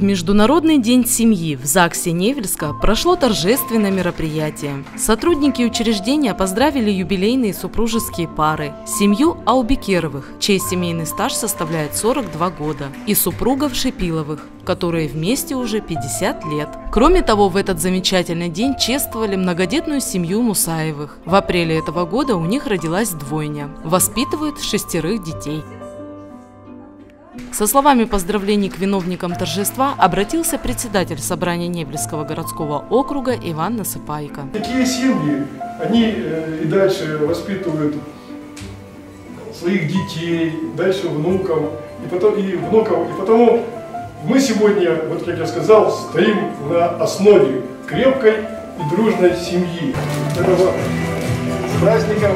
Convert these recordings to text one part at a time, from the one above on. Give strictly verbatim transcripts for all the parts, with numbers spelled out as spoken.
Международный день семьи в ЗАГСе Невельска прошло торжественное мероприятие. Сотрудники учреждения поздравили юбилейные супружеские пары, семью Аубекеровых, чей семейный стаж составляет сорок два года, и супругов Шипиловых, которые вместе уже пятьдесят лет. Кроме того, в этот замечательный день чествовали многодетную семью Мусаевых. В апреле этого года у них родилась двойня. Воспитывают шестерых детей. Со словами поздравлений к виновникам торжества обратился председатель собрания Невельского городского округа Иван Насыпайко. Такие семьи, они и дальше воспитывают своих детей, дальше внуков, и, потом, и внуков. И потому мы сегодня, вот как я сказал, стоим на основе крепкой и дружной семьи. Этого с праздником!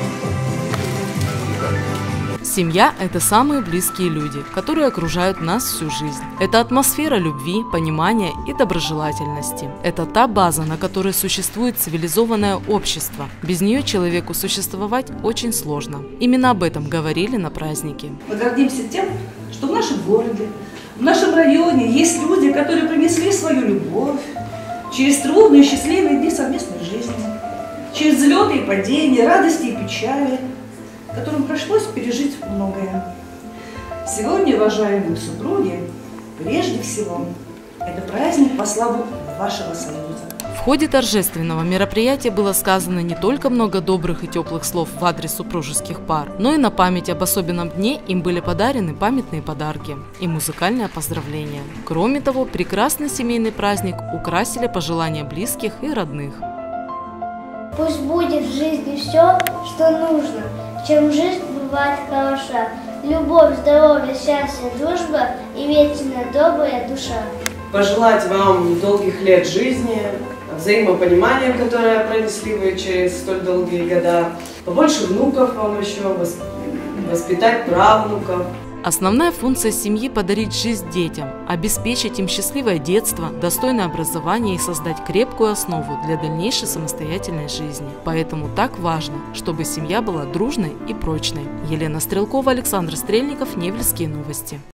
Семья – это самые близкие люди, которые окружают нас всю жизнь. Это атмосфера любви, понимания и доброжелательности. Это та база, на которой существует цивилизованное общество. Без нее человеку существовать очень сложно. Именно об этом говорили на празднике. Мы гордимся тем, что в нашем городе, в нашем районе есть люди, которые принесли свою любовь через трудные и счастливые дни совместной жизни, через взлеты и падения, радости и печали, которым пришлось пережить многое. Сегодня, уважаемые супруги, прежде всего, это праздник по славу вашего союза. В ходе торжественного мероприятия было сказано не только много добрых и теплых слов в адрес супружеских пар, но и на память об особенном дне им были подарены памятные подарки и музыкальное поздравление. Кроме того, прекрасный семейный праздник украсили пожелания близких и родных. Пусть будет в жизни все, что нужно, чем жизнь бывает хороша. Любовь, здоровье, счастье, дружба и вечно добрая душа. Пожелать вам долгих лет жизни, взаимопонимания, которое пронесли вы через столь долгие года, побольше внуков вам еще, воспитать правнуков. Основная функция семьи – подарить жизнь детям, обеспечить им счастливое детство, достойное образование и создать крепкую основу для дальнейшей самостоятельной жизни. Поэтому так важно, чтобы семья была дружной и прочной. Елена Стрелкова, Александр Стрельников, Невельские новости.